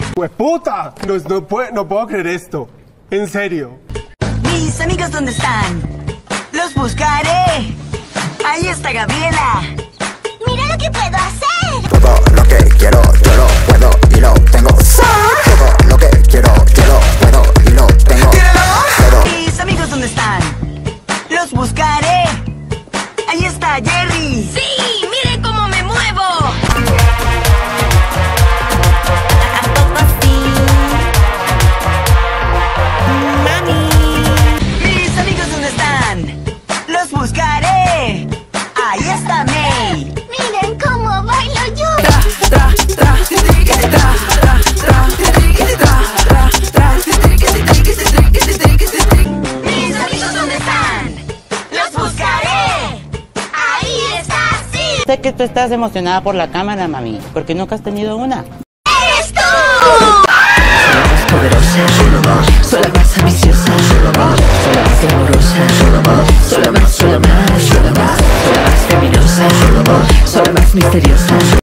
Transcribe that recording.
¡Hueputa! No puedo creer esto. En serio. Mis amigos, ¿dónde están? Los buscaré. Ahí está Gabriela. ¡Mira lo que puedo hacer! Todo lo que quiero, yo lo puedo y lo tengo. Todo lo que quiero, yo lo puedo y lo tengo. Todo. Mis amigos, ¿dónde están? Los buscaré. Ahí está Jerry. ¡Sí! ¡Miren cómo me muevo! Mis amigos, ¿dónde están? Los buscaré. Ahí está May. ¡Miren cómo bailo yo! Mis amigos, ¿dónde están? Los buscaré. ¡Ahí está! ¡Sí! Sé que tú estás emocionada por la cámara, mami, porque nunca has tenido una. ¡Eres tú! Poderosa, soy la más ambiciosa, soy la más amorosa, soy la más feminosa, soy la más misteriosa.